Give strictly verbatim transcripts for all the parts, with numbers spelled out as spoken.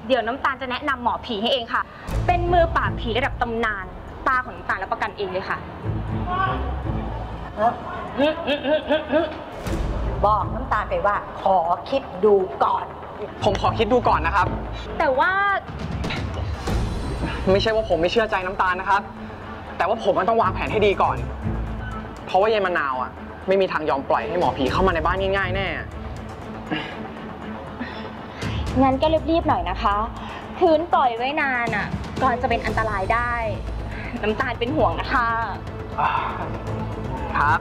เดี๋ยวน้ำตาลจะแนะนำหมอผีให้เองค่ะเป็นมือปราบผีระดับตำนานตาของน้ำตาลรับประกันเองเลยค่ะบอกน้ำตาลไปว่าขอคิดดูก่อนผมขอคิดดูก่อนนะครับแต่ว่าไม่ใช่ว่าผมไม่เชื่อใจน้ำตาลนะครับแต่ว่าผมมันต้องวางแผนให้ดีก่อนเพราะว่ายายมะนาวอ่ะไม่มีทางยอมปล่อยให้หมอผีเข้ามาในบ้านง่ายๆแน่งั้นก็รีบๆหน่อยนะคะคืนปล่อยไว้นานอ่ะก่อนจะเป็นอันตรายได้น้ำตาลเป็นห่วงนะคะครับ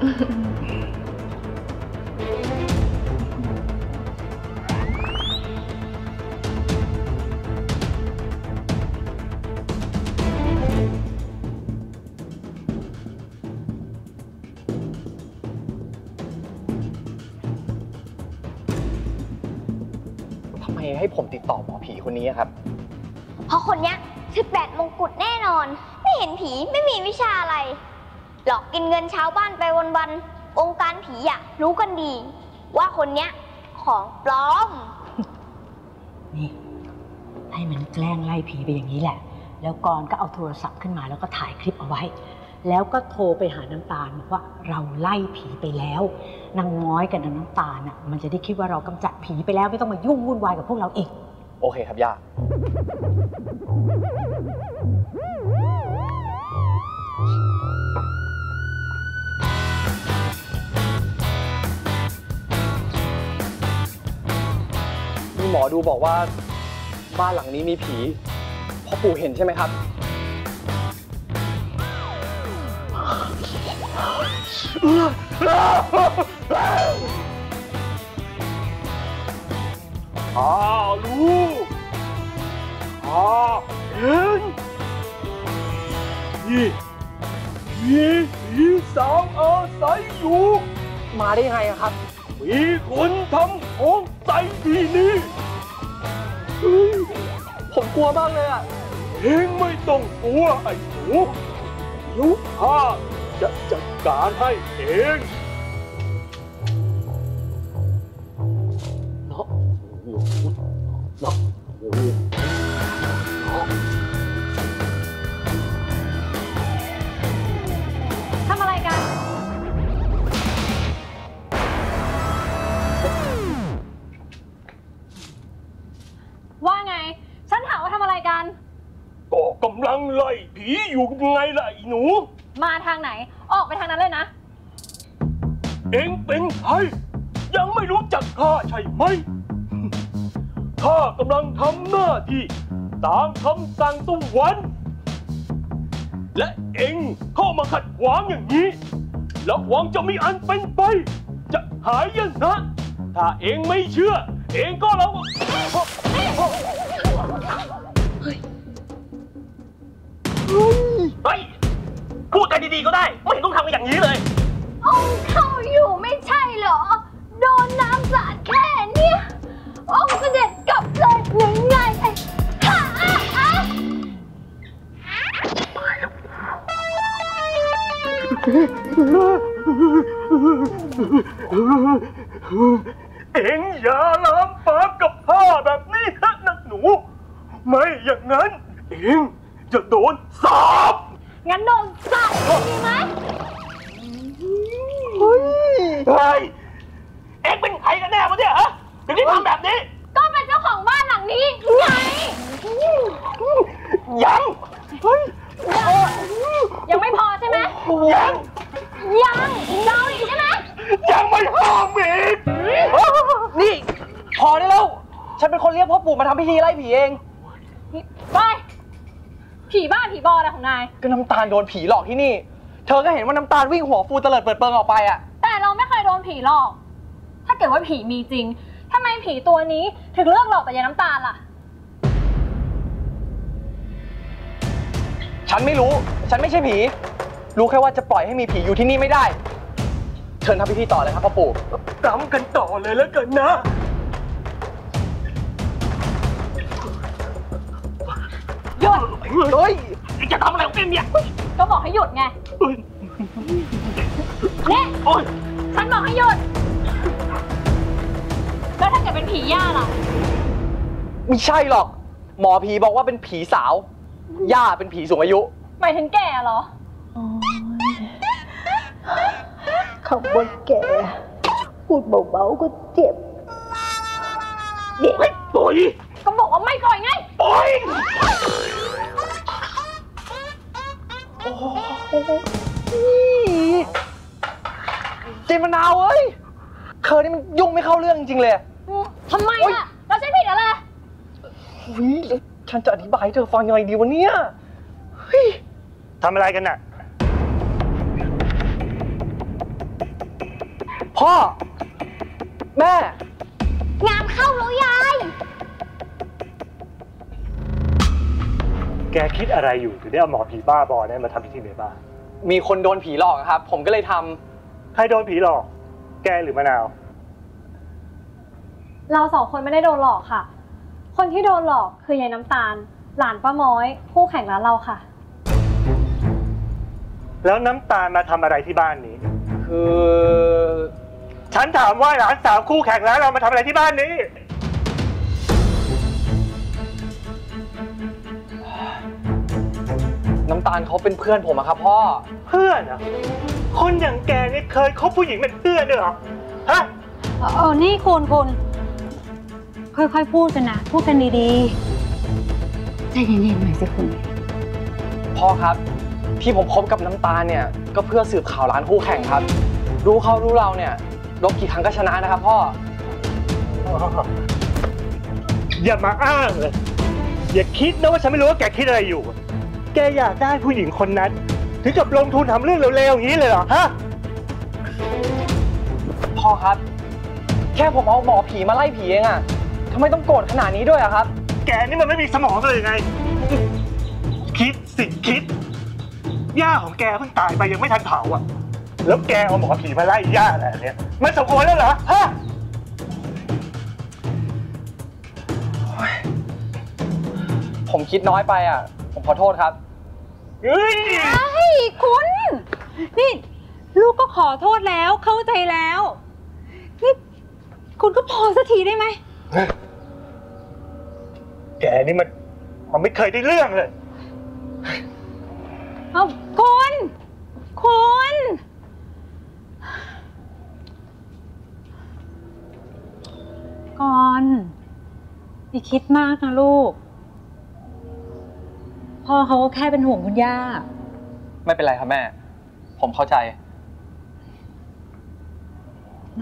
ทำไมให้ผมติดต่อหมอผีคนนี้ครับเพราะคนเนี้ยสิบแปดมงกุฎแน่นอนไม่เห็นผีไม่มีวิชาอะไรหลอกกินเงินชาวบ้านไปวันๆองค์การผีอะรู้กันดีว่าคนเนี้ยของปลอมนี่ให้มันแกล้งไล่ผีไปอย่างนี้แหละแล้วกรก็เอาโทรศัพท์ขึ้นมาแล้วก็ถ่ายคลิปเอาไว้แล้วก็โทรไปหาน้ำตาลบอกว่าเราไล่ผีไปแล้วนางน้อยกับนางน้ำตาลน่ะมันจะได้คิดว่าเรากำจัดผีไปแล้วไม่ต้องมายุ่งวุ่นวายกับพวกเราเองโอเคครับย่ามีหมอดูบอกว่าบ้านหลังนี้มีผีพ่อปู่เห็นใช่ไหมครับข้ารู้ข้าเห็นนี่มีผีสาวอาศัยอยู่มาได้ไงครับมีคนทำของใส่ที่นี่ผมกลัวมากเลยอ่ะเองไม่ต้องกลัวไอ้หนูเดี๋ยวข้าจะจัดการให้เองเนาะเนาะทำอะไรกันว่าไงฉันถามว่าทำอะไรกันก็กำลังไล่ผีอยู่ไงล่ะไอ้หนูมาทางไหนออกไปทางนั้นเลยนะเอ็งเป็นใครยังไม่รู้จักข้าใช่ไหมข้ากำลังทำหน้าที่ตามคำสั่งสวรรค์และเอ็งเข้ามาขัดขวางอย่างนี้แล้วหวังจะมีอันเป็นไปจะหายยนะถ้าเอ็งไม่เชื่อเอ็งก็แล้วเฮ้ยพูดกันดีๆก็ได้ไม่เห็นต้องทำกันอย่างนี้เลยองค์เข้าอยู่ไม่ใช่เหรอโดนน้ำสาดแค่เนี้ยองค์เสด็จกลับเลยหรือไงไอ้ฮ่าอ่ะเอ็งอย่าลามปามกับข้าแบบนี้นะนักหนูไม่อย่างนั้นเอ็งจะโดนสาปงั้นโดนสาปดีไหมเฮ้ยเฮ้ยเอ็งเป็นใครกันแน่วะเนี่ยฮะถึงได้ทำแบบนี้ก็เป็นเจ้าของบ้านหลังนี้ไงยังเฮ้ยยังไม่พอใช่ไหมยังยังเจ้าอีกใช่ไหมยังไม่พออีกนี่พอได้แล้วฉันเป็นคนเรียกพ่อปู่มาทำพิธีไล่ผีเองไปผีบ้าผีบออะไรของนายก็น้ำตาลโดนผีหลอกที่นี่เธอก็เห็นว่าน้ำตาลวิ่งหัวฟูเตลิดเปิดเปิงออกไปอ่ะแต่เราไม่เคยโดนผีหลอกถ้าเกิดว่าผีมีจริงทำไมผีตัวนี้ถึงเลือกหลอกแต่ยายน้ำตาลล่ะฉันไม่รู้ฉันไม่ใช่ผีรู้แค่ว่าจะปล่อยให้มีผีอยู่ที่นี่ไม่ได้เชิญทำพิธีต่อเลยครับพ่อปู่กำกันต่อเลยแล้วกันนะหยุดเฮ้ยจะทำอะไรของเอ็งเนี่ยก็บอกให้หยุดไงเนี่ยฉันบอกให้หยุดแล้วถ้าเกิดเป็นผีย่าล่ะไม่ใช่หรอก หมอผีบอกว่าเป็นผีสาว ย่าเป็นผีสูงอายุหมายถึงแก่เหรอคำว่าแกพูดเบาๆก็เจ็บเด็กไม่ปล่อยก็บอกว่าไม่ปล่อยไงปล่อยเจมนาวเอ้ยเธอนี่มันยุ่งไม่เข้าเรื่องจริงๆเลยทำไมอ่ะ เราใช้ผิดอะไรเฮ้ยแล้วฉันจะอธิบายให้เธอฟังยังไงดีวะเนี่ยเฮ้ยทำอะไรกันน่ะพ่อ แม่งานเข้าแล้วยายแกคิดอะไรอยู่ถึงได้เอาหมอผีบ้าบอเนี่ยมาทำพิธีในบ้านมีคนโดนผีหลอกอะครับ ผมก็เลยทำใครโดนผีหลอก แกหรือมะนาวเราสองคนไม่ได้โดนหลอกค่ะ คนที่โดนหลอกคือยายน้ำตาล หลานป้าม้อยคู่แข่งร้านเราค่ะแล้วน้ำตาลมาทำอะไรที่บ้านนี้คือฉันถามว่าหลานสาวคู่แข่งแล้วเรามาทำอะไรที่บ้านนี้น้ำตาลเขาเป็นเพื่อนผมอะครับพ่อเพื่อนเหรอคนอย่างแกนี่เคยคบผู้หญิงเป็นเพื่อนด้วยเหรอ ฮะเออ นี่คุณคุณค่อยๆพูดกันนะ พูดกันดีๆ ใจเย็นๆหน่อยสิคุณพ่อครับ ที่ผมคบกับน้ำตาลเนี่ยก็เพื่อสืบข่าวร้านคู่แข่งครับ รู้เขารู้เราเนี่ยรบกี่ครั้งก็ชนะนะครับพ่ออย่ามาอ้างเลย อย่าคิดนะว่าฉันไม่รู้ว่าแกคิดอะไรอยู่ แกอยากได้ผู้หญิงคนนั้น ถึงกับลงทุนทำเรื่องเร็วๆอย่างนี้เลยเหรอ ฮะพ่อครับ แค่ผมเอาหมอผีมาไล่ผีเองอะทำไมต้องโกรธขนาดนี้ด้วยอะครับแกนี่มันไม่มีสมองเลยยังไง คิดสิคิด ย่าของแกเพิ่งตายไปยังไม่ทันเผาอ่ะ แล้วแกเอาหมอผีมาไล่ย่าอะไรเนี่ยมันสมควรแล้วเหรอ ฮะผมคิดน้อยไปอะผมขอโทษครับเฮ้ยเฮ้ยคุณ นี่ ลูกก็ขอโทษแล้วเข้าใจแล้ว นี่ คุณก็พอสักทีได้ไหมแกนี่มันมันไม่เคยได้เรื่องเลยเอาคุณ คุณ ก่อนอย่าคิดมากนะลูก พ่อเขาก็แค่เป็นห่วงคุณย่าไม่เป็นไรครับแม่ ผมเข้าใจนะ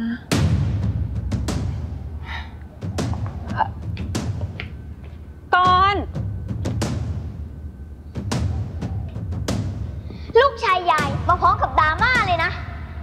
ก่อนลูกชายยายมาพร้อมกับดราม่าเลยนะ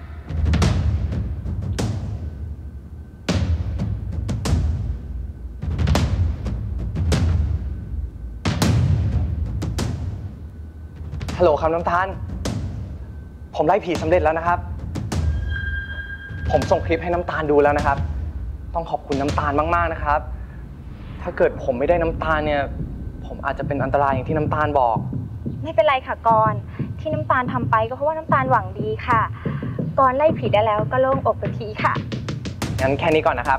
ฮัลโหลครับน้ำตาล ผมไล่ผีสำเร็จแล้วนะครับ ผมส่งคลิปให้น้ำตาลดูแล้วนะครับ ต้องขอบคุณน้ำตาลมากๆนะครับ ถ้าเกิดผมไม่ได้น้ำตาลเนี่ย ผมอาจจะเป็นอันตรายอย่างที่น้ำตาลบอกไม่เป็นไรค่ะกรณ์ที่น้ำตาลทำไปก็เพราะว่าน้ำตาลหวังดีค่ะกรณ์ไล่ผีได้แล้วก็โล่งอกไปทีค่ะงั้นแค่นี้ก่อนนะครับ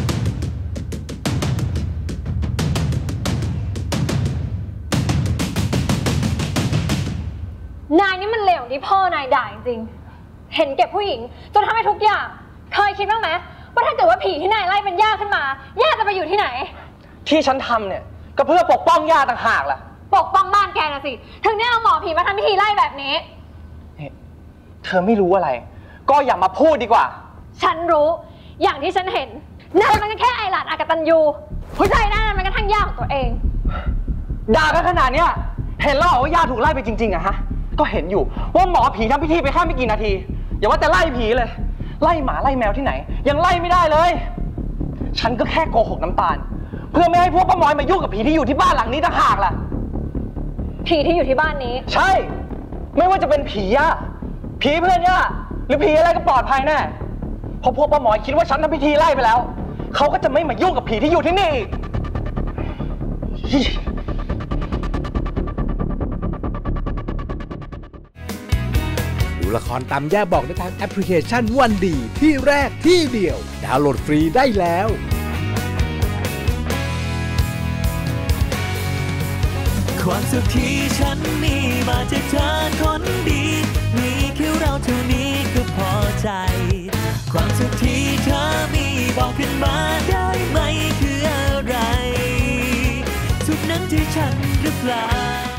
นายนี่มันเลวที่พ่อนายด่าจริงๆ เห็นเก็บผู้หญิงจนทำให้ทุกอย่าง เคยคิดบ้างไหมว่าถ้าเกิดว่าผีที่นายไล่เป็นย่าขึ้นมา ย่าจะไปอยู่ที่ไหนที่ฉันทำเนี่ยก็เพื่อปกป้องญาติต่างหากล่ะปกป้องบ้านแกนะสิ ถึงได้เอาหมอผีมาทำพิธีไล่แบบนี้เธอไม่รู้อะไร ก็อย่ามาพูดดีกว่าฉันรู้ อย่างที่ฉันเห็นนายมันก็แค่ไอหลานอากตันยูผู้ชายหน้านั้นมันก็ทั้งย่าของตัวเองด่ากันขนาดเนี้ยเห็นแล้วเหรอว่าญาติถูกไล่ไปจริงๆอะฮะ ก็เห็นอยู่ว่าหมอผีทำพิธีไปแค่ไม่กี่นาที อย่าว่าแต่ไล่ผีเลย ไล่หมาไล่แมวที่ไหน ยังไล่ไม่ได้เลย ฉันก็แค่โกหกน้ำตาล เพื่อไม่ให้พวกป้าม้อยมายุ่งกับผีที่อยู่ที่บ้านหลังนี้ต่างหากล่ะผีที่อยู่ที่บ้านนี้ใช่ ไม่ว่าจะเป็นผีย่าผีเพื่อนย่าหรือผีอะไรก็ปลอดภัยแน่เพราะพวกป้าหมอยคิดว่าฉันทำพิธีไล่ไปแล้วเขาก็จะไม่มายุ่งกับผีที่อยู่ที่นี่อีกดูละครตามย่าบอกได้ทางแอปพลิเคชันวันดีที่แรกที่เดียวดาวน์โหลดฟรีได้แล้วความสุขที่ฉันมีมาจากเธอคนดีมีแค่เราเท่านี้ก็พอใจความสุขที่เธอมีบอกขึ้นมาได้ไหมคืออะไรสุขนั้นที่ฉันหรือเปล่า